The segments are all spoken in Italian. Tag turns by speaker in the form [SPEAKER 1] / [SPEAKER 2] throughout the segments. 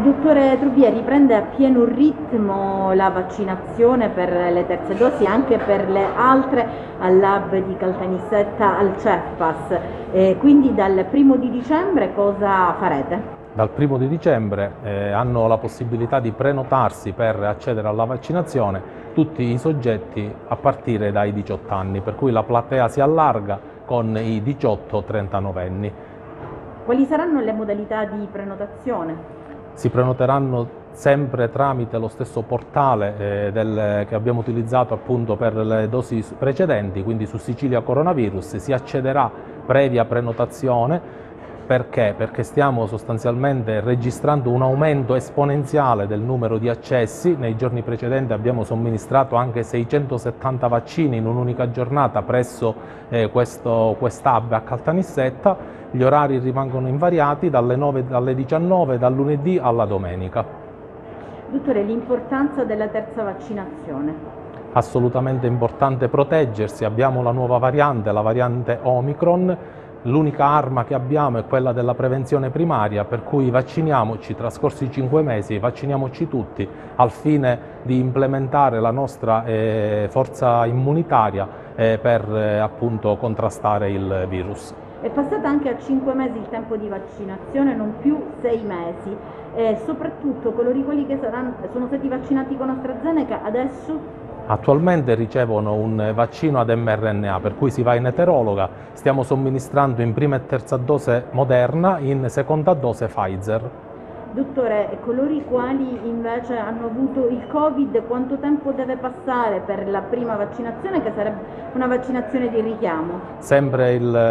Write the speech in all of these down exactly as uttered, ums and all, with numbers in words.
[SPEAKER 1] Dottore Trubia, riprende a pieno ritmo la vaccinazione per le terze dosi anche per le altre al lab di Caltanissetta al CEPPAS, eh, quindi dal primo di dicembre cosa farete?
[SPEAKER 2] Dal primo di dicembre eh, hanno la possibilità di prenotarsi per accedere alla vaccinazione tutti i soggetti a partire dai diciotto anni, per cui la platea si allarga con i diciotto trentanove anni.
[SPEAKER 1] Quali saranno le modalità di prenotazione?
[SPEAKER 2] Si prenoteranno sempre tramite lo stesso portale eh, del, che abbiamo utilizzato appunto per le dosi precedenti, quindi su Sicilia Coronavirus. Si accederà previa prenotazione. Perché? Perché stiamo sostanzialmente registrando un aumento esponenziale del numero di accessi. Nei giorni precedenti abbiamo somministrato anche seicentosettanta vaccini in un'unica giornata presso eh, questo quest-hub a Caltanissetta. Gli orari rimangono invariati dalle nove alle diciannove, dal lunedì alla domenica.
[SPEAKER 1] Dottore, l'importanza della terza vaccinazione?
[SPEAKER 2] Assolutamente importante proteggersi. Abbiamo la nuova variante, la variante Omicron. L'unica arma che abbiamo è quella della prevenzione primaria, per cui vacciniamoci, trascorsi cinque mesi, vacciniamoci tutti al fine di implementare la nostra eh, forza immunitaria eh, per eh, appunto contrastare il virus.
[SPEAKER 1] È passata anche a cinque mesi il tempo di vaccinazione, non più sei mesi, e soprattutto coloro i quali che saranno, sono stati vaccinati con AstraZeneca adesso?
[SPEAKER 2] Attualmente ricevono un vaccino ad M R N A, per cui si va in eterologa. Stiamo somministrando in prima e terza dose Moderna, in seconda dose Pfizer.
[SPEAKER 1] Dottore, coloro i quali invece hanno avuto il Covid, quanto tempo deve passare per la prima vaccinazione, che sarebbe una vaccinazione di richiamo?
[SPEAKER 2] Sempre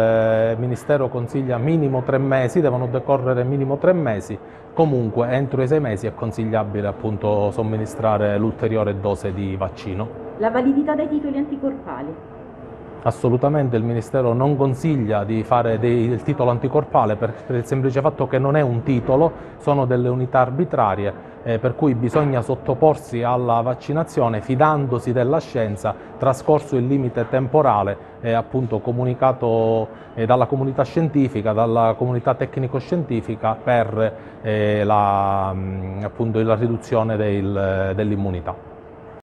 [SPEAKER 2] il Ministero consiglia minimo tre mesi, devono decorrere minimo tre mesi. Comunque entro i sei mesi è consigliabile appunto somministrare l'ulteriore dose di vaccino.
[SPEAKER 1] La validità dei titoli anticorpali?
[SPEAKER 2] Assolutamente il Ministero non consiglia di fare dei, il titolo anticorpale per, per il semplice fatto che non è un titolo, sono delle unità arbitrarie, eh, per cui bisogna sottoporsi alla vaccinazione fidandosi della scienza, trascorso il limite temporale eh, appunto comunicato eh, dalla comunità scientifica, dalla comunità tecnico-scientifica per eh, la, appunto, la riduzione del, dell'immunità.